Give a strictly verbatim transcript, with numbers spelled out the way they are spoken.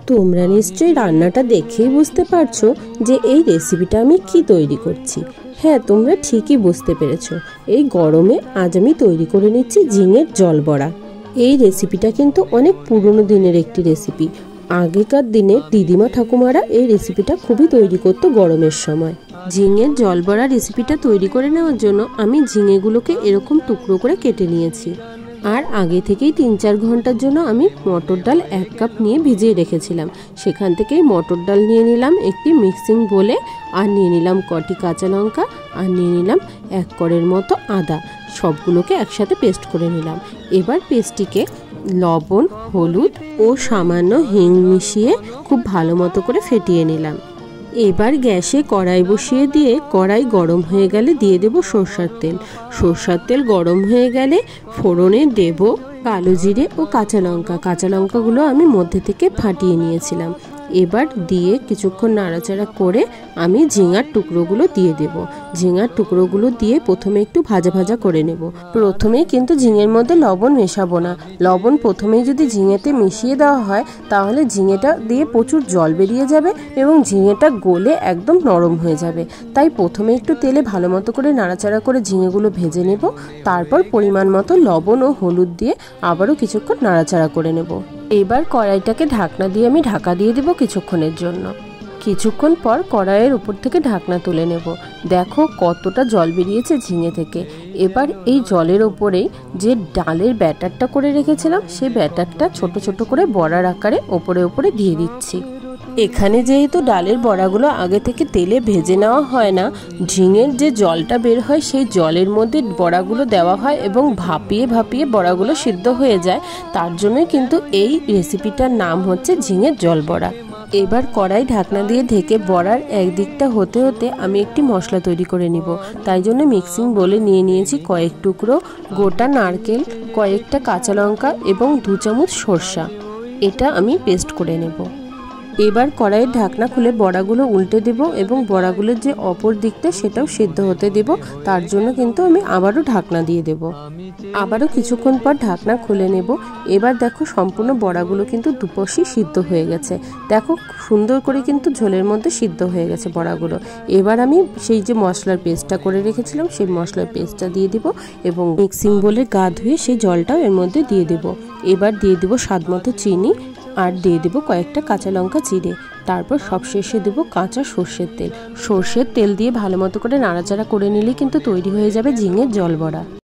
তোমরা নিশ্চয়ই রান্নাটা দেখেই বুঝতে পারছো যে এই রেসিপিটা আমি কি তৈরি করছি। হ্যাঁ, তোমরা ঠিকই বুঝতে পেরেছো। এই গরমে আজ আমি তৈরি করে নিচ্ছি ঝিঙের জল বড়া। এই রেসিপিটা কিন্তু অনেক পুরনো দিনের একটি রেসিপি। আগেকার দিনে দিদিমা ঠাকুমারা এই রেসিপিটা খুবই তৈরি করতো গরমের সময়। ঝিঙের জল বড়া রেসিপিটা তৈরি করে নেওয়ার জন্য আমি ঝিঙেগুলোকে এরকম টুকরো করে কেটে নিয়েছি। আর আগে থেকেই তিন চার ঘন্টার জন্য আমি মটর ডাল এক কাপ নিয়ে ভিজিয়ে রেখেছিলাম। সেখান থেকেই মটর ডাল নিয়ে নিলাম একটি মিক্সিং বোলে, আর নিয়ে নিলাম কটি কাঁচা লঙ্কা, আর নিয়ে নিলাম এক কড়ের মতো আদা। সবগুলোকে একসাথে পেস্ট করে নিলাম। এবার পেস্টটিকে লবণ, হলুদ ও সামান্য হিং মিশিয়ে খুব ভালো মতো করে ফেটিয়ে নিলাম। এবার গ্যাসে কড়াই বসিয়ে দিয়ে কড়াই গরম হয়ে গেলে দিয়ে দেব সরষের তেল। সরষের তেল গরম হয়ে গেলে ফোড়নে দেব কালো জিরে ও কাঁচা লঙ্কা। কাঁচা লঙ্কাগুলো আমি মধ্যে থেকে ফাটিয়ে নিয়েছিলাম। এবার দিয়ে কিছুক্ষণ নাড়াচাড়া করে আমি ঝিঙার টুকরোগুলো দিয়ে দেব। ঝিঙার টুকরোগুলো দিয়ে প্রথমে একটু ভাজা ভাজা করে নেব। প্রথমেই কিন্তু ঝিঙের মধ্যে লবণ মেশাবো না। লবণ প্রথমেই যদি ঝিঙেতে মিশিয়ে দেওয়া হয় তাহলে ঝিঙেটা দিয়ে প্রচুর জল বেরিয়ে যাবে এবং ঝিঙেটা গলে একদম নরম হয়ে যাবে। তাই প্রথমে একটু তেলে ভালো মতো করে নাড়াচাড়া করে ঝিঙেগুলো ভেজে নেব। তারপর পরিমাণ মতো লবণ ও হলুদ দিয়ে আবারও কিছুক্ষণ নাড়াচাড়া করে নেব। এবার কড়াইটাকে ঢাকনা দিয়ে আমি ঢাকা দিয়ে দেবো কিছুক্ষণের জন্য। কিছুক্ষণ পর কড়াইয়ের উপর থেকে ঢাকনা তুলে নেব। দেখো কতটা জল বেরিয়েছে ঝিঙে থেকে। এবার এই জলের ওপরেই যে ডালের ব্যাটারটা করে রেখেছিলাম সেই ব্যাটারটা ছোট ছোট করে বড়ার আকারে ওপরে ওপরে দিয়ে দিচ্ছি। এখানে যেহেতু ডালের বড়াগুলো আগে থেকে তেলে ভেজে নেওয়া হয় না, ঝিঙের যে জলটা বের হয় সেই জলের মধ্যে বড়াগুলো দেওয়া হয় এবং ভাপিয়ে ভাপিয়ে বড়াগুলো সিদ্ধ হয়ে যায়। তার জন্যই কিন্তু এই রেসিপিটার নাম হচ্ছে ঝিঙের জল বড়া। এবার কড়াই ঢাকনা দিয়ে ঢেকে বড়ার একদিকটা হতে হতে আমি একটি মশলা তৈরি করে নিব। তাই জন্য মিক্সিং বোলে নিয়ে নিয়েছি কয়েক টুকরো গোটা নারকেল, কয়েকটা কাঁচা লঙ্কা এবং দু চামচ সরষা। এটা আমি পেস্ট করে নেব। এবার কড়াইয়ের ঢাকনা খুলে বড়াগুলো উল্টে দেব এবং বড়াগুলোর যে অপর দিকটা সেটাও সিদ্ধ হতে দেব। তার জন্য কিন্তু আমি আবারও ঢাকনা দিয়ে দেব। আবারও কিছুক্ষণ পর ঢাকনা খুলে নেব। এবার দেখো সম্পূর্ণ বড়াগুলো কিন্তু দুপাশই সিদ্ধ হয়ে গেছে। দেখো সুন্দর করে কিন্তু ঝোলের মধ্যে সিদ্ধ হয়ে গেছে বড়াগুলো। এবার আমি সেই যে মশলার পেস্টটা করে রেখেছিলাম সেই মশলার পেস্টটা দিয়ে দিব এবং মিক্সিং বলে গা ধুয়ে সেই জলটাও এর মধ্যে দিয়ে দেব। এবার দিয়ে দেব স্বাদ মতো চিনি আর দিয়ে দেবো কয়েকটা কাঁচা লঙ্কা চিড়ে। তারপর সবশেষে দেবো কাঁচা সর্ষের তেল। সর্ষের তেল দিয়ে ভালো মতো করে নাড়াচাড়া করে নিলে কিন্তু তৈরি হয়ে যাবে ঝিঙের জল বড়া।